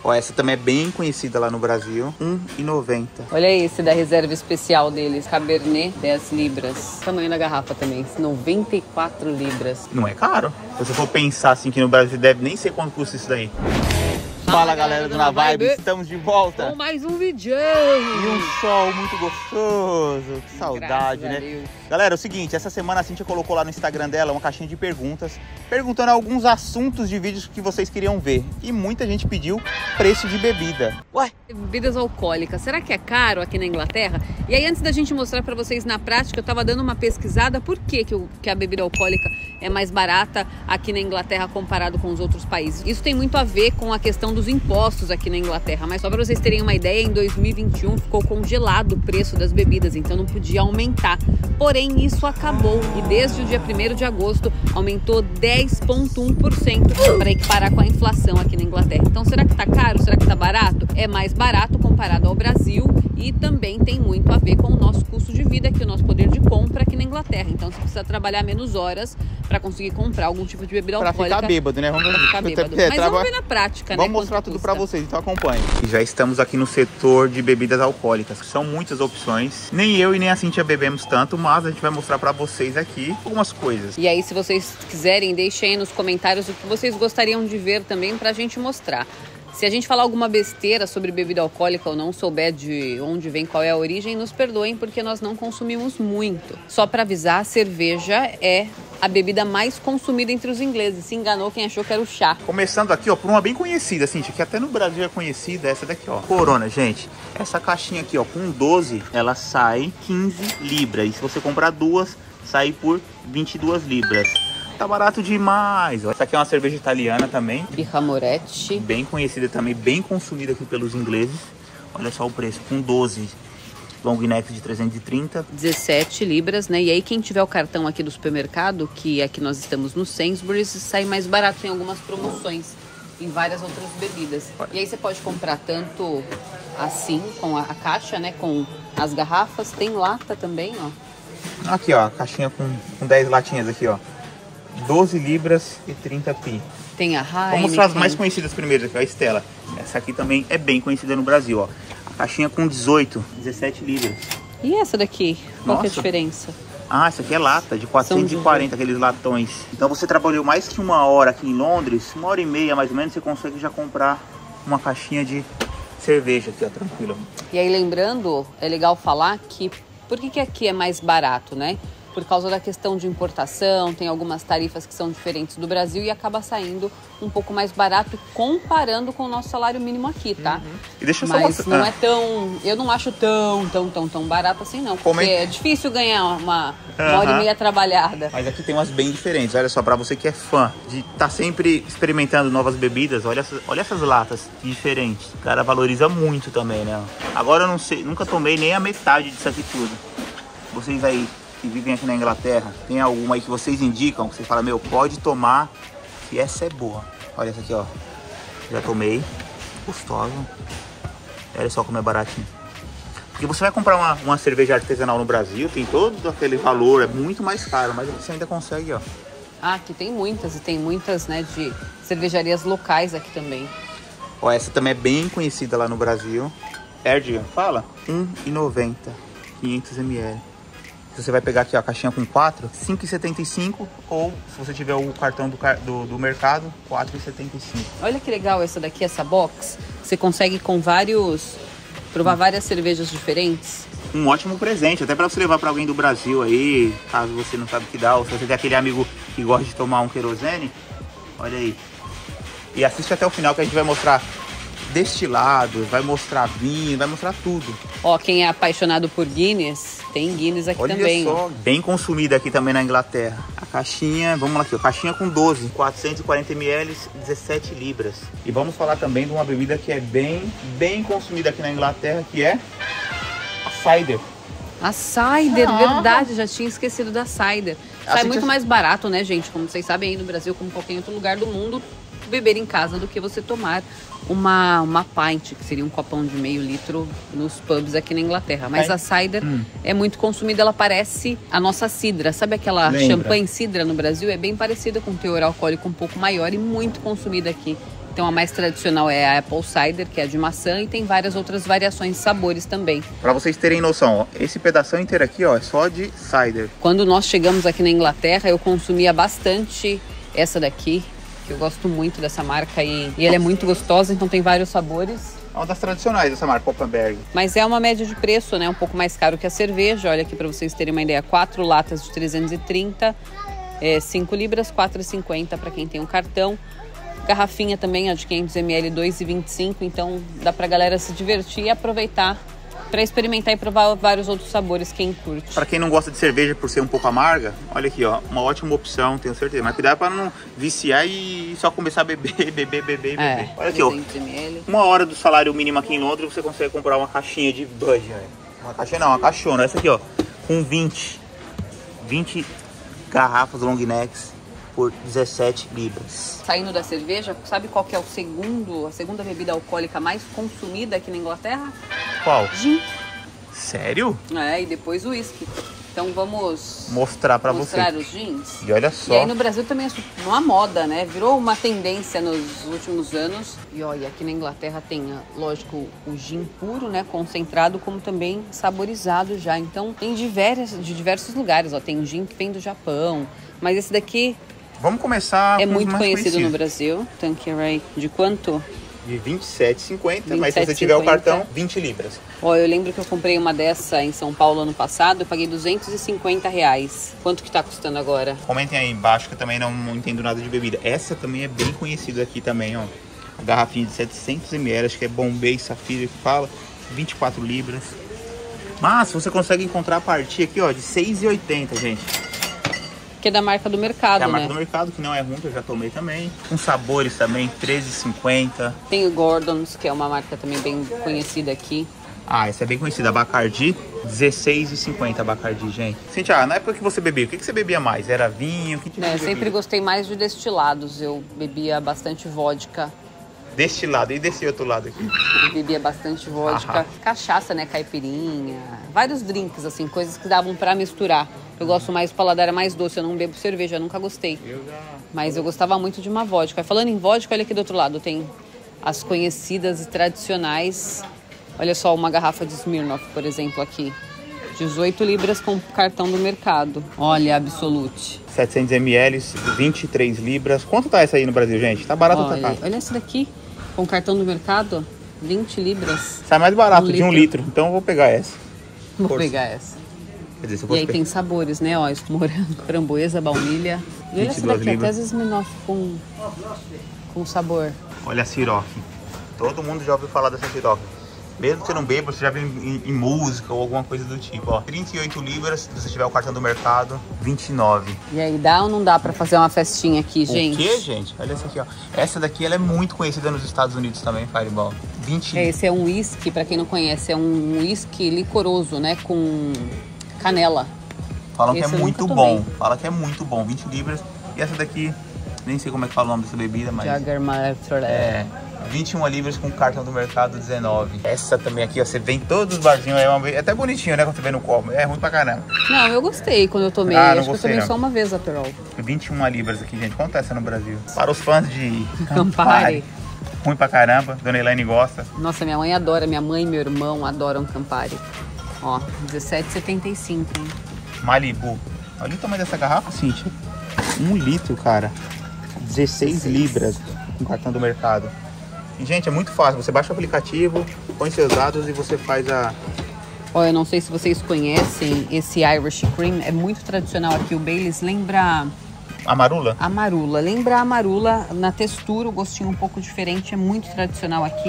Ó, essa também é bem conhecida lá no Brasil, R$1,90. Olha esse da reserva especial deles, Cabernet, 10 libras. Tamanho da garrafa também, 94 libras. Não é caro. Se você for pensar assim que no Brasil deve nem ser quanto custa isso daí. Fala galera do Na Vibe, estamos de volta com mais um vídeo. E um sol muito gostoso, que saudade, né? Galera, é o seguinte, essa semana a Cíntia colocou lá no Instagram dela uma caixinha de perguntas, perguntando alguns assuntos de vídeos que vocês queriam ver. E muita gente pediu preço de bebida. Ué, bebidas alcoólicas, será que é caro aqui na Inglaterra? E aí antes da gente mostrar pra vocês na prática, eu tava dando uma pesquisada por que a bebida alcoólica é mais barata aqui na Inglaterra comparado com os outros países. Isso tem muito a ver com a questão dos impostos aqui na Inglaterra, mas só para vocês terem uma ideia, em 2021 ficou congelado o preço das bebidas, então não podia aumentar. Porém, isso acabou e desde o dia 1º de agosto aumentou 10,1% para equiparar com a inflação aqui na Inglaterra. Então, será que tá caro? Será que tá barato? É mais barato comparado ao Brasil e também tem muito a ver com o nosso custo de vida aqui, o nosso poder de compra aqui na Inglaterra. Então, você precisa trabalhar menos horas para conseguir comprar algum tipo de bebida alcoólica. Pra ficar bêbado, né? Vamos ficar bêbado. Mas vamos ver na prática, vamos mostrar tudo pra vocês, então acompanhe. E já estamos aqui no setor de bebidas alcoólicas. São muitas opções. Nem eu e nem a Cíntia bebemos tanto, mas a gente vai mostrar pra vocês aqui algumas coisas. E aí, se vocês quiserem, deixem aí nos comentários o que vocês gostariam de ver também pra gente mostrar. Se a gente falar alguma besteira sobre bebida alcoólica ou não souber de onde vem, qual é a origem, nos perdoem porque nós não consumimos muito. Só para avisar, a cerveja é a bebida mais consumida entre os ingleses. Se enganou quem achou que era o chá. Começando aqui, ó, por uma bem conhecida, assim, que até no Brasil é conhecida, essa daqui, ó. Corona, gente. Essa caixinha aqui, ó, com 12, ela sai 15 libras. E se você comprar duas, sai por 22 libras. Tá barato demais. Essa aqui é uma cerveja italiana também. Birra Moretti. Bem conhecida também, bem consumida aqui pelos ingleses. Olha só o preço, com 12. Long neck de 330. 17 libras, né? E aí quem tiver o cartão aqui do supermercado, que aqui nós estamos no Sainsbury's, sai mais barato. Tem algumas promoções em várias outras bebidas. E aí você pode comprar tanto assim, com a caixa, né? Com as garrafas. Tem lata também, ó. Aqui, ó, a caixinha com 10 latinhas aqui, ó. 12 libras e 30 pi. Tem a Heineken. Vamos mostrar as mais conhecidas primeiro aqui, ó, a Stella. Essa aqui também é bem conhecida no Brasil, ó. A caixinha com 18, 17 libras. E essa daqui? Qual que é a diferença? Ah, essa aqui é lata, de 440, aqueles latões. Então você trabalhou mais que 1 hora aqui em Londres, 1h30 mais ou menos, você consegue já comprar uma caixinha de cerveja aqui, ó, tranquilo. E aí lembrando, é legal falar que, por que aqui é mais barato, né? Por causa da questão de importação, tem algumas tarifas que são diferentes do Brasil e acaba saindo um pouco mais barato comparando com o nosso salário mínimo aqui, tá? E deixa eu só Mas mostrar. não é tão, eu não acho tão barato assim não, porque é difícil ganhar uma hora e meia trabalhada. Mas aqui tem umas bem diferentes, olha só, pra você que é fã de estar sempre experimentando novas bebidas, olha essas latas diferentes. O cara valoriza muito também, né? Agora eu não sei, nunca tomei nem a metade disso aqui tudo. Vocês aí que vivem aqui na Inglaterra, tem alguma aí que vocês indicam, que vocês falam, meu, pode tomar, que essa é boa. Olha essa aqui, ó. Já tomei. Gostosa. Olha só como é baratinho. Porque você vai comprar uma cerveja artesanal no Brasil, tem todo aquele valor, é muito mais caro, mas você ainda consegue, ó. Ah, aqui tem muitas, e tem muitas, né, de cervejarias locais aqui também. Ó, essa também é bem conhecida lá no Brasil. Erdigan, fala? R$1,90, 500 ml. Se você vai pegar aqui ó, a caixinha com 4, R$5,75, ou se você tiver o cartão do mercado, R$4,75. Olha que legal essa daqui, essa box. Você consegue provar várias cervejas diferentes. Um ótimo presente, até para você levar para alguém do Brasil aí, caso você não sabe o que dá, ou se você tem aquele amigo que gosta de tomar um querosene, olha aí. E assiste até o final que a gente vai mostrar destilados, vai mostrar vinho, vai mostrar tudo. Ó, quem é apaixonado por Guinness, tem Guinness aqui também. Olha só, bem consumida aqui também na Inglaterra. A caixinha, vamos lá aqui, ó, caixinha com 12, 440 ml, 17 libras. E vamos falar também de uma bebida que é bem consumida aqui na Inglaterra, que é a cider. A cider, verdade, já tinha esquecido da cider. Sai muito mais barato, né, gente? Como vocês sabem, aí no Brasil, como qualquer outro lugar do mundo, beber em casa do que você tomar uma pint, que seria um copão de meio litro nos pubs aqui na Inglaterra. Mas a cider é muito consumida, ela parece a nossa cidra. Sabe aquela champanhe cidra no Brasil? É bem parecida com um teor alcoólico um pouco maior e muito consumida aqui Então a mais tradicional é a Apple Cider, que é a de maçã, e tem várias outras variações de sabores também. Pra vocês terem noção, ó, esse pedação inteiro aqui, ó, é só de cider. Quando nós chegamos aqui na Inglaterra, eu consumia bastante essa daqui, que eu gosto muito dessa marca e ela é muito gostosa, então tem vários sabores. É uma das tradicionais dessa marca, Koppenberg. Mas é uma média de preço, né? Um pouco mais caro que a cerveja. Olha aqui para vocês terem uma ideia, 4 latas de 330, 5 libras, 4,50 para quem tem um cartão. Garrafinha também, ó, de 500 ml, 2,25. Então dá pra galera se divertir e aproveitar para experimentar e provar vários outros sabores, quem curte. Para quem não gosta de cerveja por ser um pouco amarga, olha aqui, ó, uma ótima opção, tenho certeza. Mas cuidado para não viciar e só começar a beber. Olha aqui, ó, 200ml. 1 hora do salário mínimo aqui em Londres, você consegue comprar uma caixinha de Bud, velho. Uma caixinha não, uma caixona. Essa aqui, ó, com 20 garrafas long necks por 17 libras. Saindo da cerveja, sabe qual que é a segunda bebida alcoólica mais consumida aqui na Inglaterra? Qual? Gin. Sério? E depois o whisky. Então vamos mostrar pra mostrar você. os gins. E olha só. E aí no Brasil também é uma moda, né? Virou uma tendência nos últimos anos. E olha, aqui na Inglaterra tem, lógico, o gin puro, né? Concentrado, como também saborizado já. Então tem de diversos lugares, ó. Tem gin que vem do Japão. Mas esse daqui vamos começar é com os muito mais conhecido conhecidos. no Brasil. Tanqueray. De quanto? De 27,50, mas se você tiver o cartão, 20 libras. Ó, eu lembro que eu comprei uma dessa em São Paulo ano passado, eu paguei R$250. Quanto que tá custando agora? Comentem aí embaixo que eu também não entendo nada de bebida. Essa também é bem conhecida aqui também, ó. A garrafinha de 700 ml, acho que é Bombay Safira que fala, 24 libras. Mas você consegue encontrar a partir aqui, ó, de 6,80, gente. Que é da marca do mercado, É a marca né? do mercado, que não é ruim, que eu já tomei também. Com sabores também, 13,50. Tem o Gordon's, que é uma marca também bem conhecida aqui. Ah, essa é bem conhecida, Bacardi, 16,50 Bacardi, gente. Cintia, na época que você bebia, o que você bebia mais? Era vinho? Que tipo de Eu bebida? sempre gostei mais de destilados, eu bebia bastante vodka. Deste lado e desse outro lado aqui. Eu bebia bastante vodka, cachaça, né, caipirinha, vários drinks, assim, coisas que davam pra misturar. Eu gosto mais, o paladar é mais doce, eu não bebo cerveja, eu nunca gostei. Mas eu gostava muito de uma vodka. Falando em vodka, olha aqui do outro lado, tem as conhecidas e tradicionais. Olha só, uma garrafa de Smirnoff, por exemplo, aqui. 18 libras com cartão do mercado. Olha, Absolute. 700 ml, 23 libras. Quanto tá essa aí no Brasil, gente? Tá barato ou tá caro? Olha essa daqui, com cartão do mercado, 20 libras. Sai mais barato, 1 de 1 litro. Então eu vou pegar essa. Vou Força. pegar essa. Quer dizer, se eu E fosse aí tem sabores, né? Ó, morango, framboesa, baunilha. E olha essa 22 daqui, libras. até as Smirnoff com sabor. Olha a Ciroc. Todo mundo já ouviu falar dessa Ciroc. Mesmo que você não beba, você já vê em música ou alguma coisa do tipo, ó. 38 libras, se você tiver o cartão do mercado, 29. E aí, dá ou não dá pra fazer uma festinha aqui, gente? O quê, gente? Olha essa aqui, ó. Essa daqui, ela é muito conhecida nos Estados Unidos também, Fireball. 20. Esse é um whisky, pra quem não conhece, é um whisky licoroso, né? Com canela. Falam que é Esse eu muito nunca bom. tomei. Fala que é muito bom, 20 libras. E essa daqui, nem sei como é que fala o nome dessa bebida, mas... Jagermeister. É, 21 libras com cartão do mercado, 19. Essa também aqui, ó, você vê em todos os barzinhos, é até bonitinho, né, quando você vê no copo. É ruim pra caramba. Não, eu gostei quando eu tomei. Ah, não Acho que eu gostei, tomei não. só uma vez a Perol. 21 libras aqui, gente. Quanto é essa no Brasil? Para os fãs de Campari. Ruim pra caramba. Dona Elaine gosta. Nossa, minha mãe adora, minha mãe e meu irmão adoram Campari. Ó, 17,75, hein? Malibu. Olha o tamanho dessa garrafa, Cíntia. 1 litro, cara. 16 libras com cartão do mercado. E, gente, é muito fácil. Você baixa o aplicativo, põe seus dados e você faz a... Ó, eu não sei se vocês conhecem esse Irish Cream. É muito tradicional aqui. O Baileys lembra A marula? a marula. Lembra a marula na textura, o gostinho um pouco diferente. É muito tradicional aqui.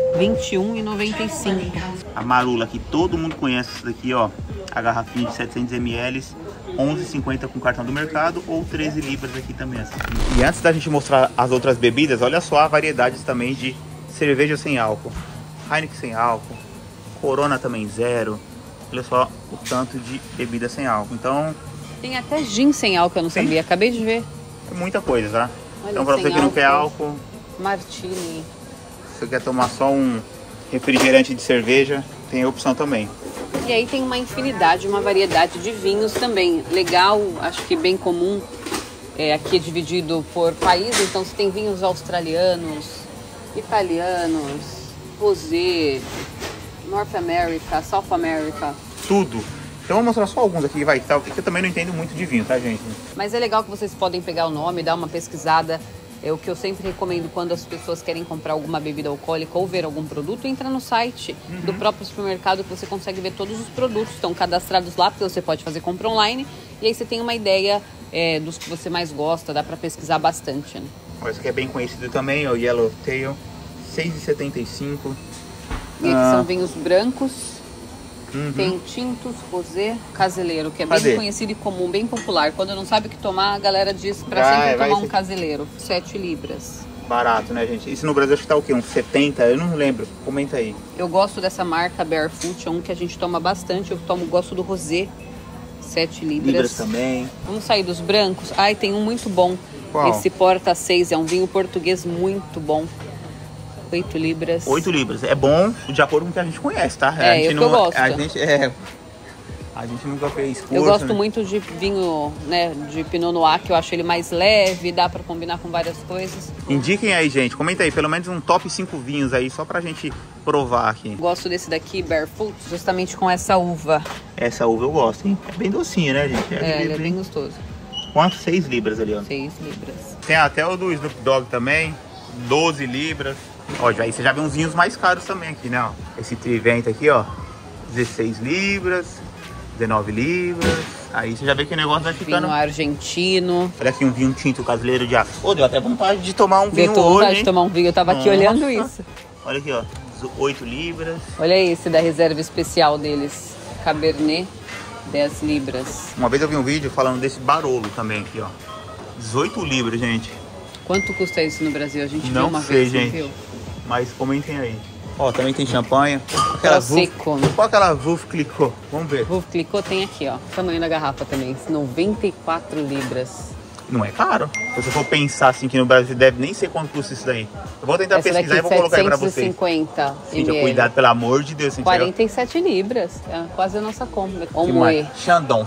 R$21,95. A marula, que todo mundo conhece isso daqui, ó. A garrafinha de 700 ml, 11,50 com cartão do mercado ou 13 libras aqui também. E antes da gente mostrar as outras bebidas, olha só a variedades também de cerveja sem álcool. Heineken sem álcool, Corona também zero. Olha só o tanto de bebida sem álcool. Então, Tem até gin sem álcool, eu não Sim. sabia. Acabei de ver. é muita coisa, tá? Olha, Então, pra você sem que não quer álcool. álcool, Martini. se você quer tomar só um refrigerante de cerveja, tem a opção também. E aí tem uma infinidade, uma variedade de vinhos também. Legal, acho que bem comum. Aqui é dividido por país, então você tem vinhos australianos, Italianos, rosé, North America, South America. Tudo. Então eu vou mostrar só alguns aqui, vai, tá? Porque eu também não entendo muito de vinho, tá, gente? Mas é legal que vocês podem pegar o nome, dar uma pesquisada. É o que eu sempre recomendo quando as pessoas querem comprar alguma bebida alcoólica ou ver algum produto, entra no site do próprio supermercado que você consegue ver todos os produtos. Estão cadastrados lá, porque você pode fazer compra online. E aí você tem uma ideia dos que você mais gosta, dá pra pesquisar bastante, né? Esse aqui é bem conhecido também, o Yellowtail, R$6,75. E aqui são vinhos brancos, tem tintos, rosé, caseleiro, que é bem conhecido e comum, bem popular. Quando não sabe o que tomar, a galera diz pra sempre tomar um caseleiro, 7 libras. Barato, né, gente? Isso no Brasil acho que tá o quê? Uns 70? Eu não lembro. Comenta aí. Eu gosto dessa marca Barefoot, é um que a gente toma bastante. Eu gosto do rosé, 7 libras. Libras também. Vamos sair dos brancos? Ai, tem um muito bom. Qual? Esse Porta 6 é um vinho português muito bom. 8 libras. 8 libras. É bom de acordo com o que a gente conhece, tá? A gente não, eu gosto. A gente nunca fez curso. Eu gosto muito de vinho, né, de Pinot Noir, que eu acho ele mais leve, dá pra combinar com várias coisas. Indiquem aí, gente. Comenta aí, pelo menos um top 5 vinhos aí, só pra gente provar aqui. Gosto desse daqui, Barefoot, justamente com essa uva. Essa uva eu gosto, hein? É bem docinho, né, gente? Ele é bem gostoso. Quanto? 6 libras ali, ó. 6 libras. Tem até o do Snoop Dogg também, 12 libras. Ó, aí você já vê uns vinhos mais caros também aqui, né? Ó. Esse Trivento aqui, ó, 16 libras, 19 libras. Aí você já vê que o negócio vai ficando... Vinho argentino. Olha aqui um vinho tinto caseleiro de aço. Ô, deu até vontade de tomar um vinho hoje, Deu vontade de tomar um vinho, eu tava aqui olhando isso. Olha aqui, ó, 8 libras. Olha esse da reserva especial deles, Cabernet, 10 libras. Uma vez eu vi um vídeo falando desse Barolo também aqui, ó. 18 libras, gente. Quanto custa isso no Brasil? A gente não viu uma sei, vez, gente. Viu? Mas comentem aí. Ó, também tem champanhe. Prosecco. Qual aquela Veuve Clicquot? Vamos ver. Veuve Clicquot tem aqui, ó. Tamanho da garrafa também. 94 libras. Não é caro. Se você for pensar assim que no Brasil deve nem ser quanto custa isso daí. Eu vou tentar pesquisar e vou colocar aí pra vocês. 750 Cíntia, cuidado, pelo amor de Deus. Cíntia. 47 libras. É quase a nossa compra. Chandon.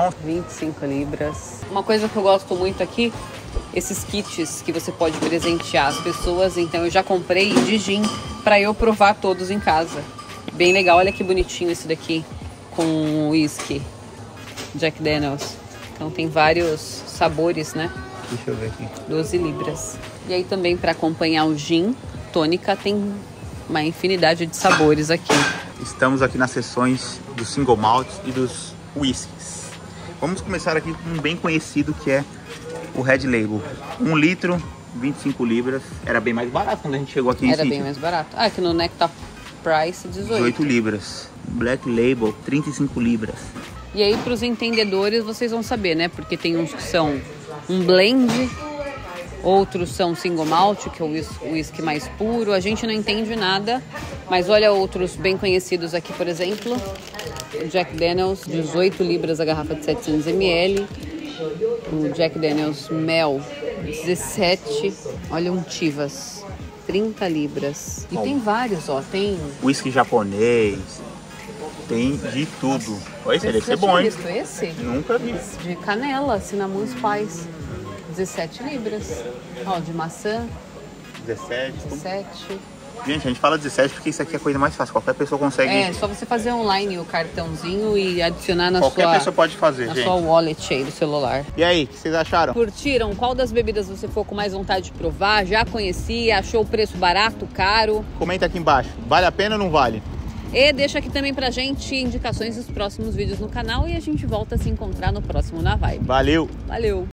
25 libras. Uma coisa que eu gosto muito aqui, esses kits que você pode presentear as pessoas. Então eu já comprei de gin pra eu provar todos em casa. Bem legal. Olha que bonitinho esse daqui com whisky. Jack Daniels. Então tem vários sabores, né? Deixa eu ver aqui. 12 libras. E aí também para acompanhar o gin, tônica, tem uma infinidade de sabores aqui. Estamos aqui nas seções dos single malts e dos whiskies. Vamos começar aqui com um bem conhecido que é o Red Label. 1 litro, 25 libras. Era bem mais barato quando a gente chegou aqui em Era bem mais barato. Ah, aqui no Nectar Price, 18 libras. Black Label, 35 libras. E aí, para os entendedores, vocês vão saber, né? Porque tem uns que são um blend, outros são single malt, que é o whisky mais puro. A gente não entende nada, mas olha outros bem conhecidos aqui, por exemplo. O Jack Daniels, 18 libras a garrafa de 700 ml. O Jack Daniels Mel, 17. Olha um Chivas, 30 libras. E tem vários, ó. Tem whisky japonês. Tem de tudo. Olha, esse deve ser bom, hein? Visto esse? Nunca vi. De canela, Cinnamon Spice, 17 libras. Ó, de maçã, 17. Gente, a gente fala 17 porque isso aqui é a coisa mais fácil. Qualquer pessoa consegue... É, só você fazer online o cartãozinho e adicionar na Qualquer pessoa pode fazer, gente. sua wallet aí do celular. E aí, o que vocês acharam? Curtiram? Qual das bebidas você ficou com mais vontade de provar? Já conhecia? Achou o preço barato, caro? Comenta aqui embaixo. Vale a pena ou não vale? E deixa aqui também pra gente indicações dos próximos vídeos no canal e a gente volta a se encontrar no próximo Na Vibe. Valeu! Valeu!